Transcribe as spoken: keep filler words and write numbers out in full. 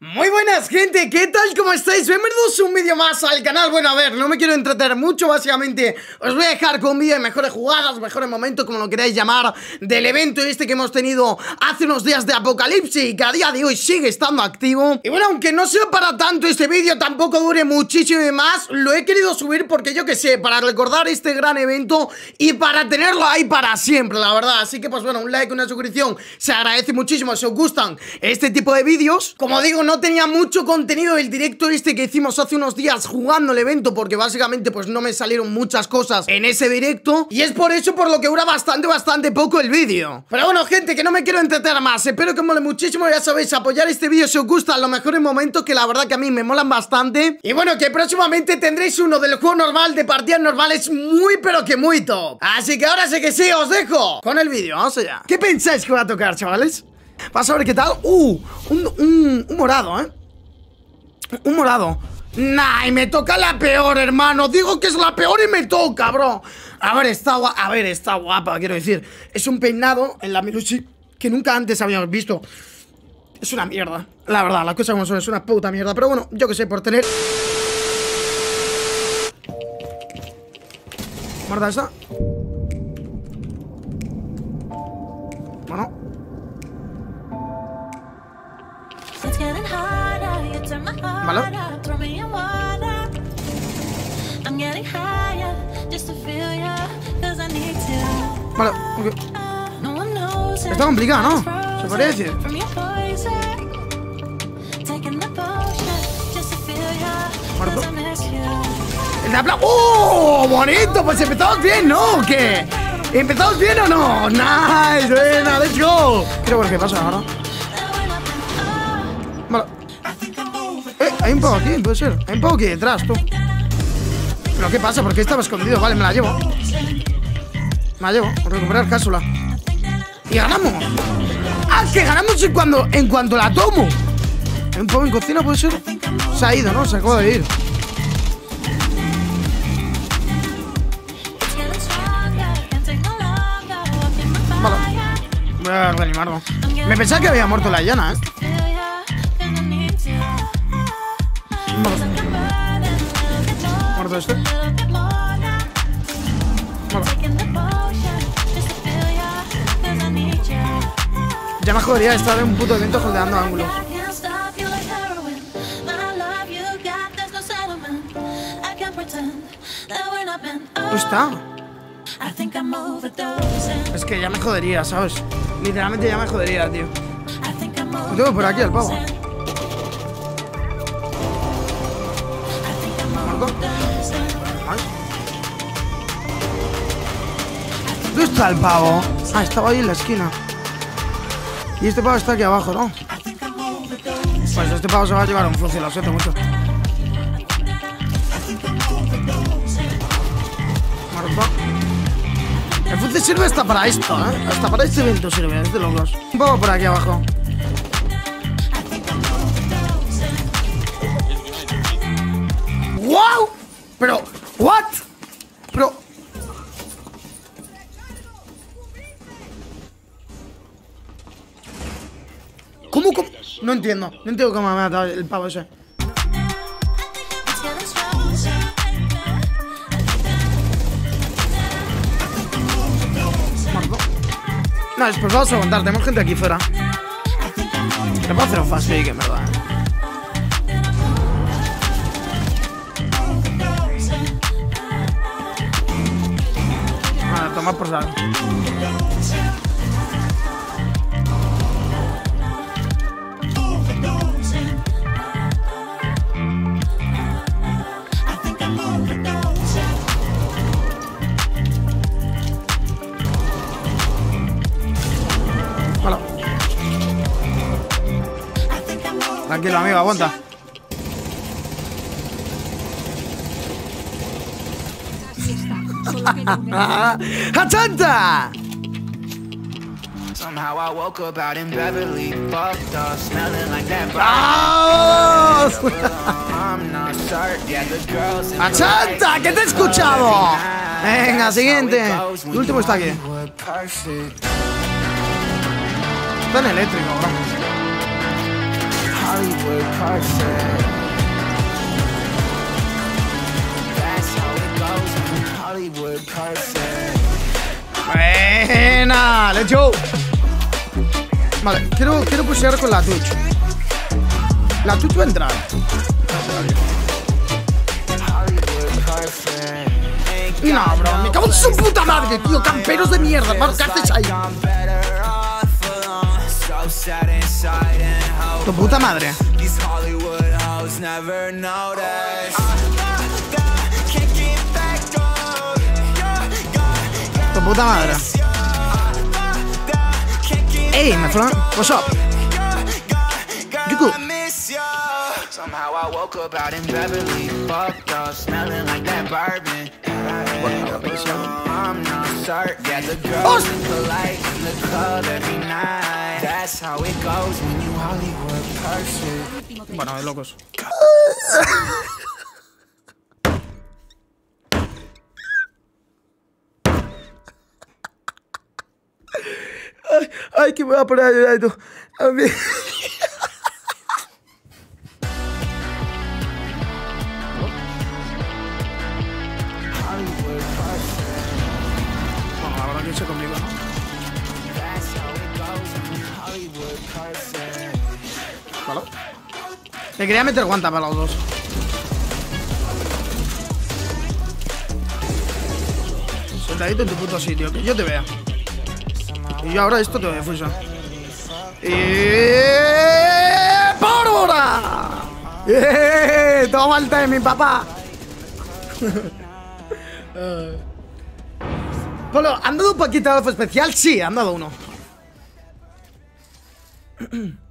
Muy buenas, gente, ¿qué tal? ¿Cómo estáis? Bienvenidos a un vídeo más al canal. Bueno, a ver, no me quiero entretener mucho. Básicamente os voy a dejar con un vídeo de mejores jugadas, mejores momentos, como lo queráis llamar, del evento este que hemos tenido hace unos días de Apocalipsis y que a día de hoy sigue estando activo. Y bueno, aunque no sea para tanto este vídeo, tampoco dure muchísimo más, lo he querido subir porque yo que sé, para recordar este gran evento y para tenerlo ahí para siempre, la verdad. Así que pues bueno, un like, una suscripción se agradece muchísimo si os gustan este tipo de vídeos. Como digo, no No tenía mucho contenido del directo este que hicimos hace unos días jugando el evento, porque básicamente pues no me salieron muchas cosas en ese directo, y es por eso por lo que dura bastante, bastante poco el vídeo. Pero bueno, gente, que no me quiero entretener más. Espero que os mole muchísimo, ya sabéis, apoyar este vídeo si os gustan los mejores momentos, que la verdad que a mí me molan bastante. Y bueno, que próximamente tendréis uno del juego normal, de partidas normales, muy pero que muy top. Así que ahora sí que sí, os dejo con el vídeo, vamos allá. ¿Qué pensáis que va a tocar, chavales? Vas a ver qué tal. Uh, un, un, un morado, ¿eh? Un morado. Nah, y me toca la peor, hermano. Digo que es la peor y me toca, bro. A ver, está guapa, a ver, está guapa, quiero decir. Es un peinado en la Miluchi que nunca antes habíamos visto. Es una mierda, la verdad, las cosas como son, es una puta mierda. Pero bueno, yo que sé, por tener... Guarda esa. Bueno. Vale. Vale, ok. Está complicado, ¿no? Se podría decir. Muerto. El de aplauso. ¡Oh! Bonito, pues empezamos bien, ¿no? ¿O qué? ¿Empezamos bien o no? Nice, buena, let's go. Quiero ver qué pasa ahora. Vale. Eh, hay un poco aquí, puede ser. Hay un poco aquí detrás, tú. ¿Pero qué pasa? ¿Por qué estaba escondido? Vale, me la llevo. Me la llevo. Recuperar cápsula. Y ganamos. Ah, que ganamos en cuando, en cuanto la tomo. Hay un poco en cocina, puede ser. Se ha ido, ¿no? Se acaba de ir. Vale. Voy a reanimarlo. Me pensaba que había muerto la llana, ¿eh? Vale. Muerto este. Vale. Ya me jodería estar en un puto evento holdeando ángulos. ¿Dónde está? Es que ya me jodería, ¿sabes? Literalmente ya me jodería, tío. Lo tengo por aquí al pavo. ¿Dónde está el pavo? Ah, estaba ahí en la esquina. Y este pavo está aquí abajo, ¿no? Pues este pavo se va a llevar un fósil, lo siento mucho. Muerto. El fósil sirve hasta para esto, ¿eh? Hasta para este evento sirve, es de locos. Un poco por aquí abajo. ¡Wow! Pero, ¿what? Pero... ¿Cómo, cómo? No entiendo, no entiendo cómo me ha matado el pavo ese. Muerto. No, después vamos a aguantar, tenemos gente aquí fuera. Le puedo hacer un fast fake, en verdad. Vale, toma por saco. Hola. Tranquilo, amigo, aguanta. ¡Achanta! ¡Achanta! ¡Que te he escuchado! Venga, siguiente. El último está aquí. Está en eléctrico, bro. Hollywood perfect. That's how it goes. Hollywood perfect. Buena, let's go. Vale, quiero, quiero pushear con la Twitch. La Twitch va a entrar. No, bro, me cago en su puta madre, tío. Camperos de mierda, ¿qué haces ahí? Tu puta madre. Tu puta madre. Ey, me fueron. What's up? You good? Somehow I woke up out in Beverly, fucked up, smelling like that bourbon. I'm not certain. Yeah, the girls is polite in the club every night. That's how it goes when you Hollywood perfect. Bueno, de locos. Ay, ay, que me voy a poner a llorar y tú. A mí. Bueno, la verdad que se complicó, ¿no? ¿Vale? Me quería meter guanta para los dos. Sentadito en tu puto sitio, que yo te vea. Y yo ahora esto te voy a fusión. ¡Y... ¡Pólvora! ¡Eh! Toma el timing, papá. Polo, ¿han dado un paquete de alfa especial? Sí, han dado uno.